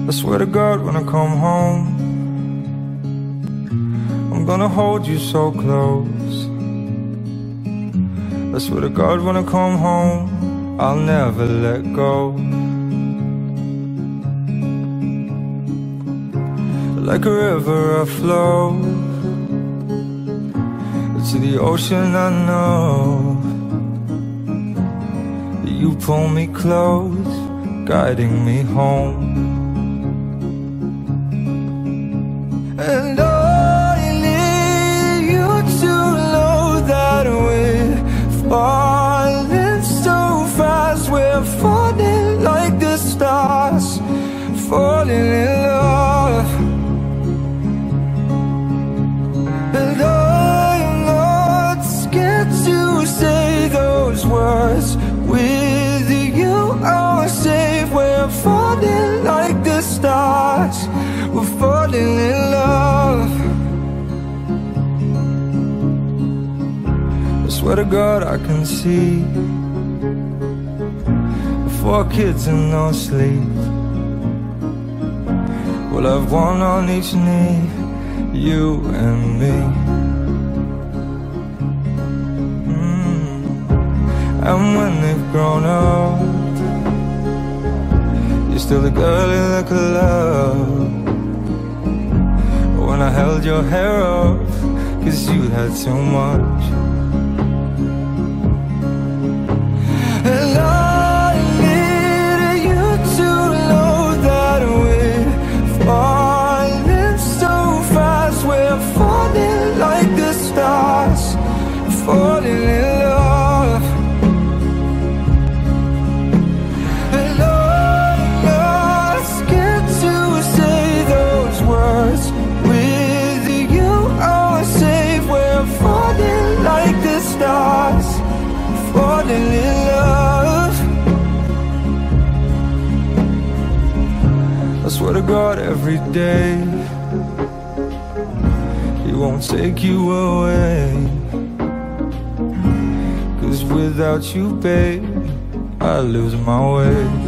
I swear to God, when I come home, I'm gonna hold you so close. I swear to God, when I come home, I'll never let go. Like a river I flow to the ocean. I know you pull me close, guiding me home. And I need you to know that we're falling so fast. We're falling like the stars, falling in love. And I'm not scared to say those words. With you I'm safe. We're falling like the stars, we're falling in love. I swear to God I can see 4 kids and no sleep. We'll have one on each knee, you and me. And when they've grown up, you're still the girl you look love. When I held your hair up, 'cause you had too much. And I need you to know that we're falling so fast. We're falling like the stars, falling in love. And I'm not scared to say those words. With you I'm safe. We're falling like the stars, falling in love. I swear to God every day He won't take you away. 'Cause without you, babe, I lose my way.